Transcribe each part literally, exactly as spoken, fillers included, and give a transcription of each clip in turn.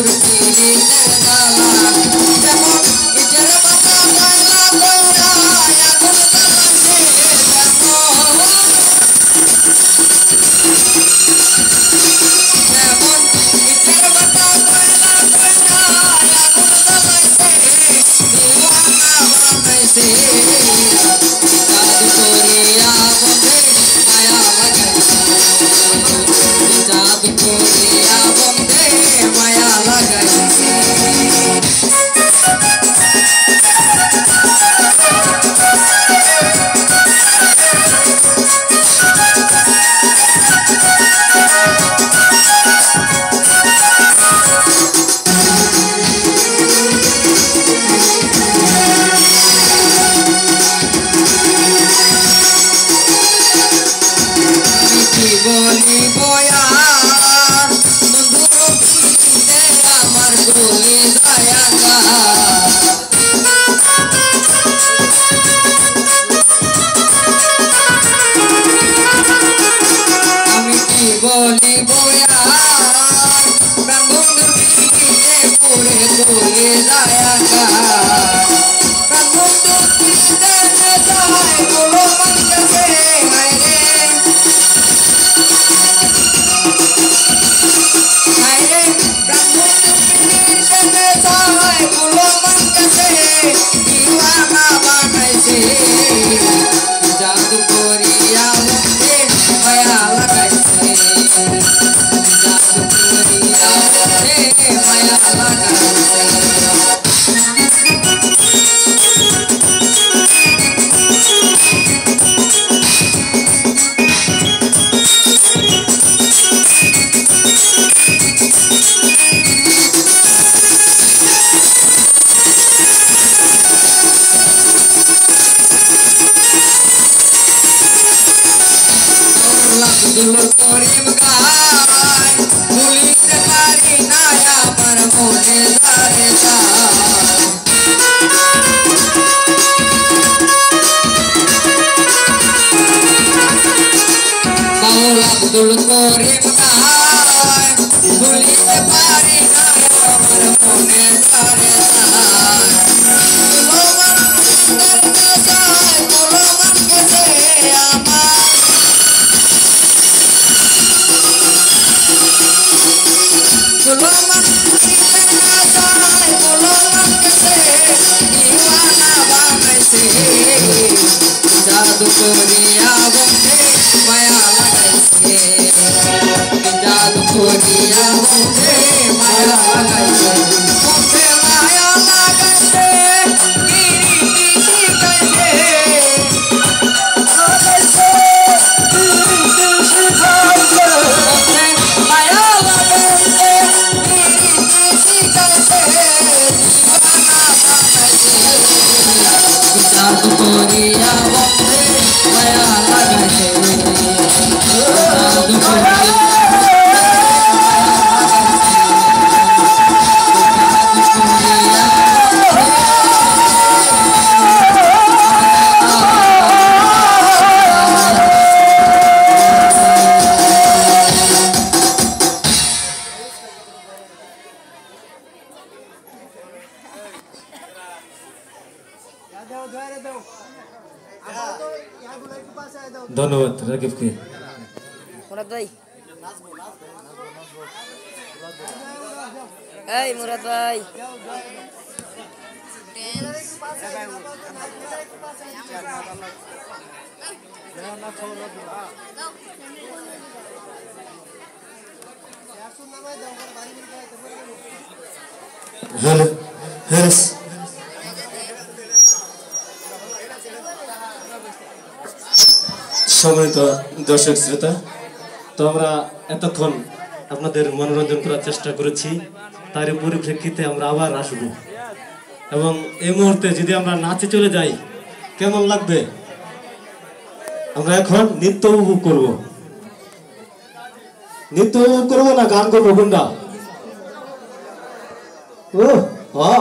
धन्यवाद राकिब के मुराद भाई ए मुराद भाई हेलो हेलो সম্মানিত দর্শক শ্রোতা, তো আমরা এতক্ষণ আপনাদের মনোরঞ্জন করার চেষ্টা করেছি, তার পরিপ্রেক্ষিতে আমরা আবার আসব এবং এই মুহূর্তে যদি আমরা নাচে চলে যাই কেমন লাগবে? আমরা এখন নৃত্য উপভোগ করব। নৃত্য উপভোগ করবো না গান করবো কোনটা? ও ও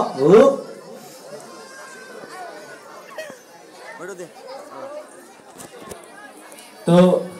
তো